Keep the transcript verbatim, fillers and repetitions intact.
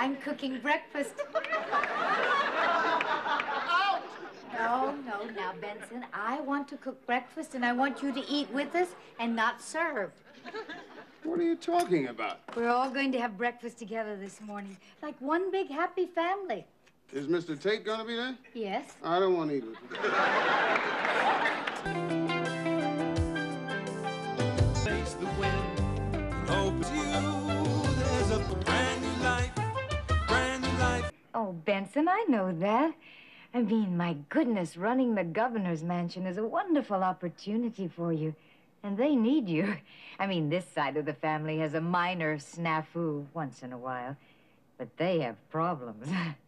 I'm cooking breakfast. No, no, now, Benson, I want to cook breakfast, and I want you to eat with us and not serve. What are you talking about? We're all going to have breakfast together this morning, like one big happy family. Is Mister Tate going to be there? Yes. I don't want to eat with you. Face the wind, hope it's you. There's a brand new life, brand new life. Oh, Benson, I know that. I mean, my goodness, running the governor's mansion is a wonderful opportunity for you. And they need you. I mean, this side of the family has a minor snafu once in a while. But they have problems.